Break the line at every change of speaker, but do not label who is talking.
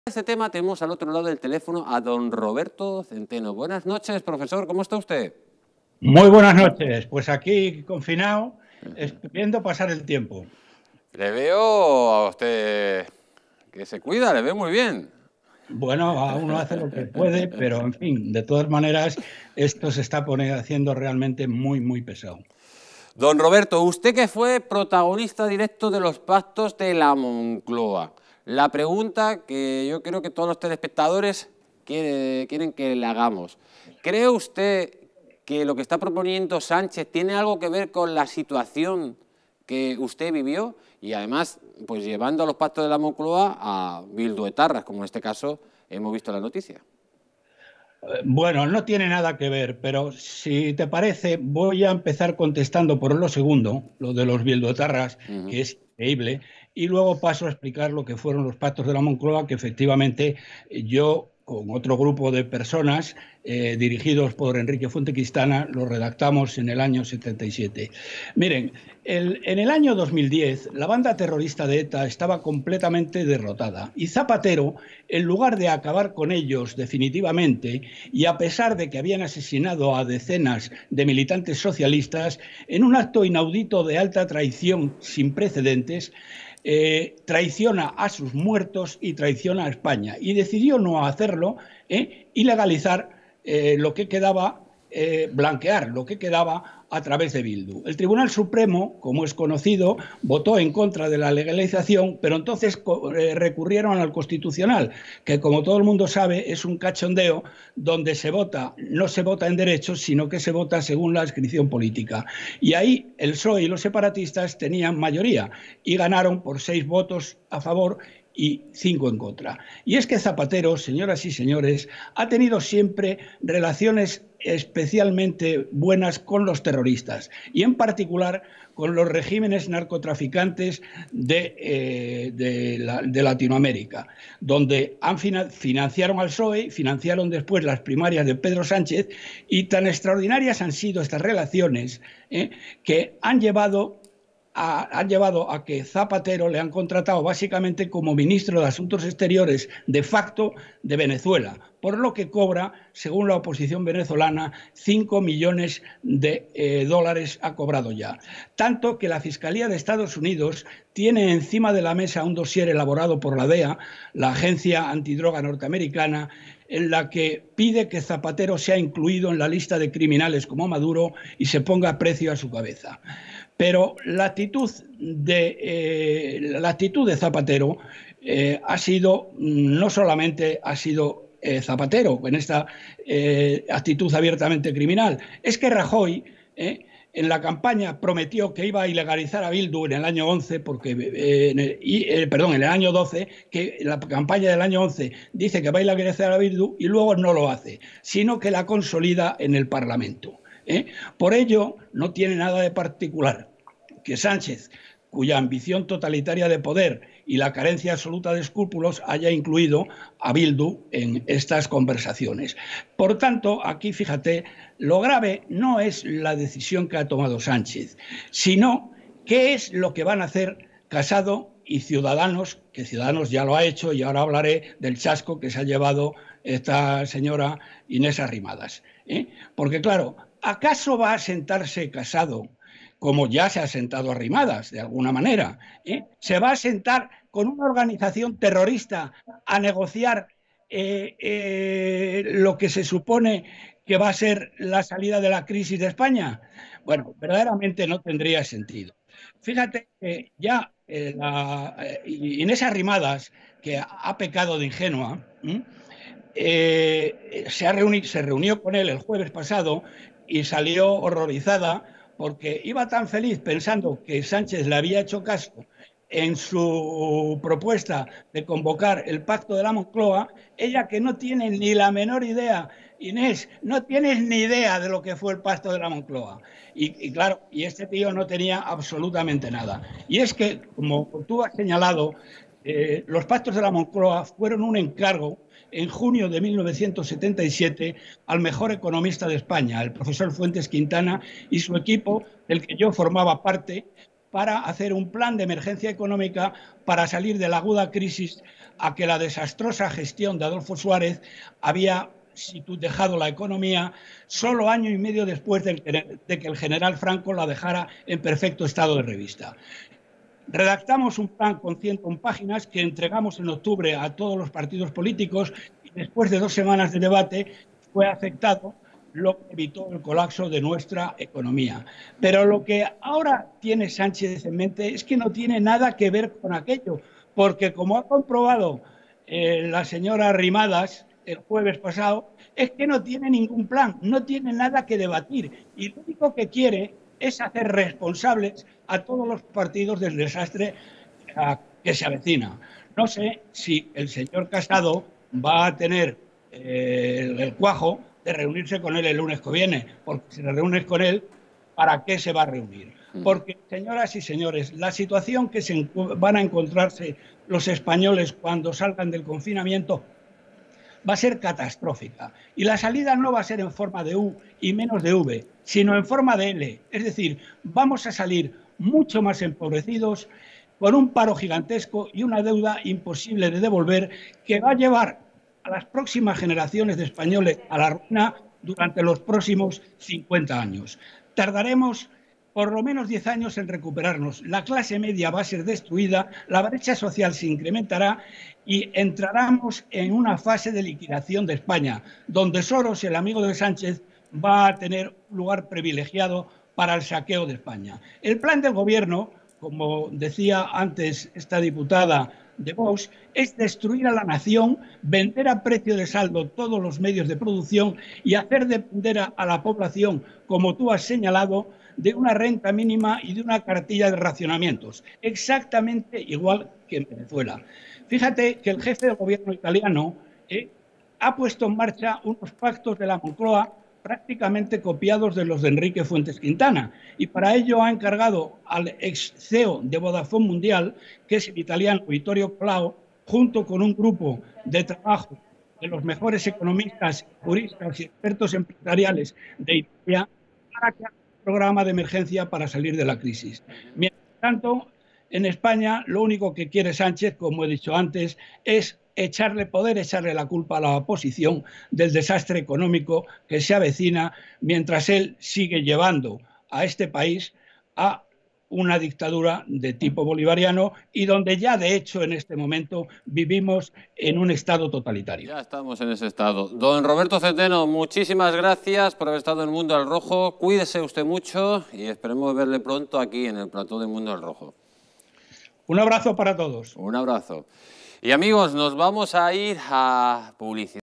Este tema tenemos al otro lado del teléfono a don Roberto Centeno. Buenas noches, profesor, ¿cómo está usted?
Muy buenas noches, pues aquí confinado, viendo pasar el tiempo.
Le veo a usted que se cuida, le veo muy bien.
Bueno, a uno hace lo que puede, pero en fin, de todas maneras, esto se está haciendo realmente muy pesado.
Don Roberto, usted que fue protagonista directo de los pactos de la Moncloa. La pregunta que yo creo que todos los telespectadores quieren que le hagamos. ¿Cree usted que lo que está proponiendo Sánchez tiene algo que ver con la situación que usted vivió? Y además, pues llevando a los pactos de la Moncloa a bilduetarras, como en este caso hemos visto en la noticia.
Bueno, no tiene nada que ver, pero si te parece, voy a empezar contestando por lo segundo, lo de los bilduetarras, que es increíble, y luego paso a explicar lo que fueron los pactos de la Moncloa, que efectivamente yo, con otro grupo de personas dirigidos por Enrique Fuentequistana, lo redactamos en el año 77. Miren, en el año 2010 la banda terrorista de ETA estaba completamente derrotada y Zapatero, en lugar de acabar con ellos definitivamente, y a pesar de que habían asesinado a decenas de militantes socialistas, en un acto inaudito de alta traición sin precedentes, traiciona a sus muertos y traiciona a España. Y decidió no hacerlo y legalizar lo que quedaba, blanquear lo que quedaba a través de Bildu. El Tribunal Supremo, como es conocido, votó en contra de la legalización, pero entonces recurrieron al Constitucional, que como todo el mundo sabe es un cachondeo donde se vota, no se vota en derechos, sino que se vota según la adscripción política. Y ahí el PSOE y los separatistas tenían mayoría y ganaron por 6 votos a favor y 5 en contra. Y es que Zapatero, señoras y señores, ha tenido siempre relaciones especialmente buenas con los terroristas y en particular con los regímenes narcotraficantes de Latinoamérica, donde financiaron al PSOE, financiaron después las primarias de Pedro Sánchez, y tan extraordinarias han sido estas relaciones que han llevado a que Zapatero le han contratado básicamente como ministro de Asuntos Exteriores de facto de Venezuela, por lo que cobra, según la oposición venezolana, 5 millones de dólares ha cobrado ya. Tanto que la Fiscalía de Estados Unidos tiene encima de la mesa un dossier elaborado por la DEA, la agencia antidroga norteamericana, en la que pide que Zapatero sea incluido en la lista de criminales como Maduro y se ponga precio a su cabeza. Pero la actitud de Zapatero ha sido, no solamente ha sido Zapatero en esta actitud abiertamente criminal, es que Rajoy en la campaña prometió que iba a ilegalizar a Bildu en el año 11, perdón, en el año 12, que la campaña del año 11 dice que va a ilegalizar a Bildu y luego no lo hace, sino que la consolida en el Parlamento. Por ello, no tiene nada de particular que Sánchez, cuya ambición totalitaria de poder y la carencia absoluta de escrúpulos, haya incluido a Bildu en estas conversaciones. Por tanto, aquí fíjate, lo grave no es la decisión que ha tomado Sánchez, sino qué es lo que van a hacer Casado y Ciudadanos, que Ciudadanos ya lo ha hecho, y ahora hablaré del chasco que se ha llevado esta señora Inés Arrimadas. Porque claro, ¿acaso va a sentarse Casado, como ya se ha sentado Arrimadas, de alguna manera? Se va a sentar con una organización terrorista a negociar lo que se supone que va a ser la salida de la crisis de España. Bueno, verdaderamente no tendría sentido. Fíjate que ya Inés Arrimadas, que ha pecado de ingenua, se reunió con él el jueves pasado y salió horrorizada porque iba tan feliz pensando que Sánchez le había hecho caso en su propuesta de convocar el pacto de la Moncloa, ella que no tiene ni la menor idea. Inés, no tienes ni idea de lo que fue el pacto de la Moncloa. Y claro, y este tío no tenía absolutamente nada. Y es que, como tú has señalado, los pactos de la Moncloa fueron un encargo en junio de 1977 al mejor economista de España, el profesor Fuentes Quintana, y su equipo, del que yo formaba parte, para hacer un plan de emergencia económica para salir de la aguda crisis a que la desastrosa gestión de Adolfo Suárez había dejado la economía solo año y medio después de que el general Franco la dejara en perfecto estado de revista. Redactamos un plan con 101 páginas que entregamos en octubre a todos los partidos políticos y después de 2 semanas de debate fue aceptado, lo que evitó el colapso de nuestra economía. Pero lo que ahora tiene Sánchez en mente es que no tiene nada que ver con aquello, porque como ha comprobado la señora Arrimadas el jueves pasado, es que no tiene ningún plan, no tiene nada que debatir y lo único que quiere es hacer responsables a todos los partidos del desastre que se avecina. No sé si el señor Casado va a tener el cuajo de reunirse con él el lunes que viene, porque si se reúne con él, ¿para qué se va a reunir? Porque, señoras y señores, la situación que van a encontrarse los españoles cuando salgan del confinamiento va a ser catastrófica. Y la salida no va a ser en forma de U y menos de V, sino en forma de L. Es decir, vamos a salir mucho más empobrecidos, con un paro gigantesco y una deuda imposible de devolver que va a llevar a las próximas generaciones de españoles a la ruina durante los próximos 50 años. Tardaremos por lo menos 10 años en recuperarnos. La clase media va a ser destruida, la brecha social se incrementará y entraremos en una fase de liquidación de España, donde Soros, el amigo de Sánchez, va a tener un lugar privilegiado para el saqueo de España. El plan del Gobierno, como decía antes esta diputada de Vox, es destruir a la nación, vender a precio de saldo todos los medios de producción y hacer depender a la población, como tú has señalado, de una renta mínima y de una cartilla de racionamientos, exactamente igual que en Venezuela. Fíjate que el jefe del gobierno italiano ha puesto en marcha unos pactos de la Moncloa prácticamente copiados de los de Enrique Fuentes Quintana, y para ello ha encargado al ex CEO de Vodafone Mundial, que es el italiano Vittorio Colao, junto con un grupo de trabajo de los mejores economistas, juristas y expertos empresariales de Italia, para que haga un programa de emergencia para salir de la crisis. Mientras tanto, en España lo único que quiere Sánchez, como he dicho antes, es poder echarle la culpa a la oposición del desastre económico que se avecina, mientras él sigue llevando a este país a una dictadura de tipo bolivariano y donde ya de hecho en este momento vivimos en un estado totalitario.
Ya estamos en ese estado. Don Roberto Centeno, muchísimas gracias por haber estado en el Mundo al Rojo. Cuídese usted mucho y esperemos verle pronto aquí en el plató de Mundo al Rojo.
Un abrazo para todos.
Un abrazo. Y amigos, nos vamos a ir a publicidad.